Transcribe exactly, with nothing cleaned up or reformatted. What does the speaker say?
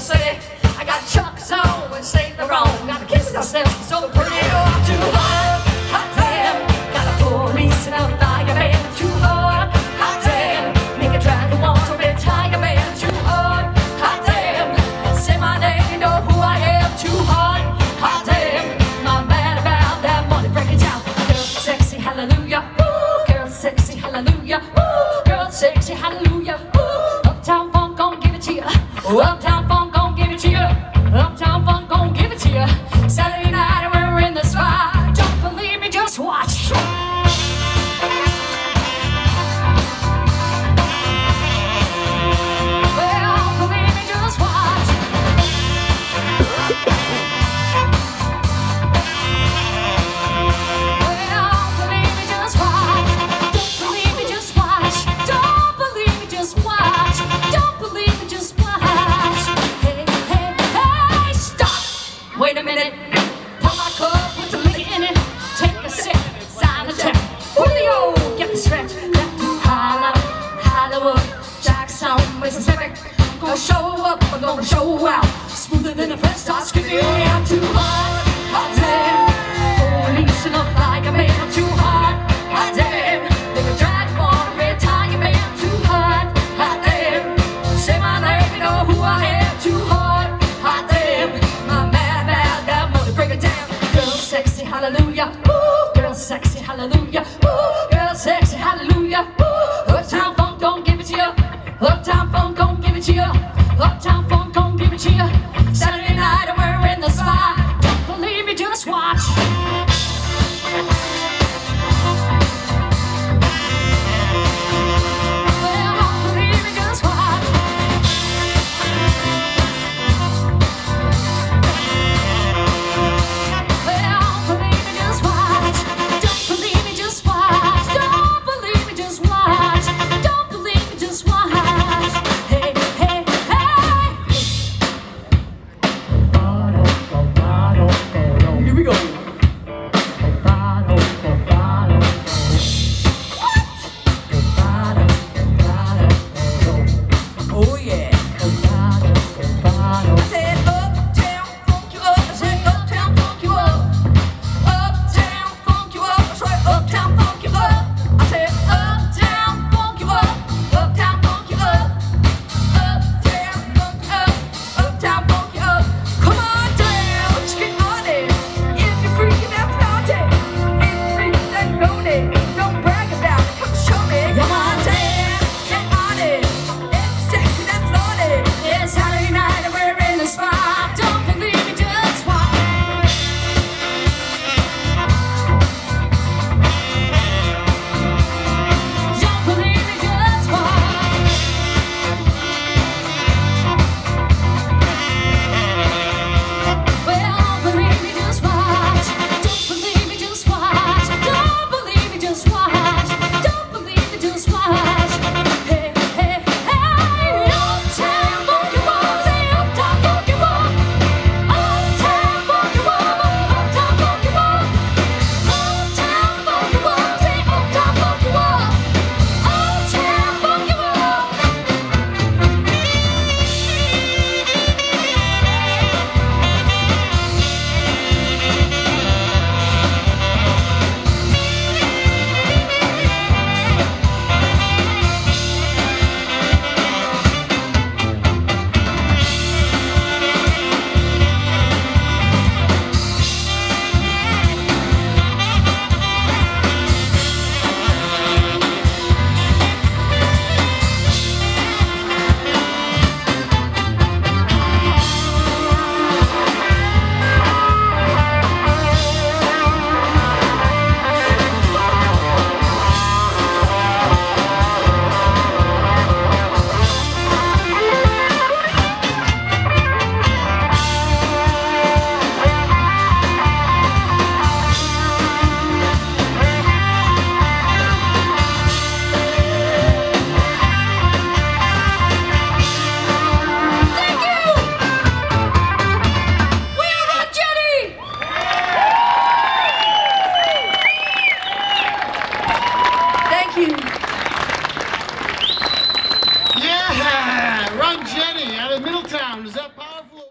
city. I got Chuck's on and Saint Laurent. Got a kiss myself so pretty. Oh, too hot, hot damn. Got a police and a fireman. Too hot, hot damn. Make a dragon want to be a tiger man. Too hot, hot damn. Say my name, you know who I am. Too hot, hot damn. I'm mad about that money, break it down. Girl, sexy, hallelujah. Ooh, girl, sexy, hallelujah. Ooh, girl, sexy, hallelujah. Ooh, Uptown Funk gon' give it to you. Uptown Funk gon' give it to you. Uptown Funk gon' give it to you. Saturday night we're in the spot. Don't believe me, just watch. Wait a minute, pour my cup, put some liquor in it. Take a sip, sign a check. Julio, get the stretch. Left to Haddam, Hollywood, Jackson, Mississippi. I'm gonna show up, I'm gonna show out. Smoother than a fresh start skipping. I'm too hot, hot damn. Police and a fireman. I'm too hot, hot damn. Make a drag on a red tiger man. I'm too hot, hot damn. Say my name, you know who I am. Too hot, hot damn. My man. Sexy, hallelujah, ooh, girl, sexy, hallelujah, ooh, girl, sexy, hallelujah, ooh, Uptown Funk gon' give it to you, Uptown Funk gon' give it to you, Uptown Funk gon' give it to you, Saturday night and we're in the spot, don't believe me, just watch. Thank you.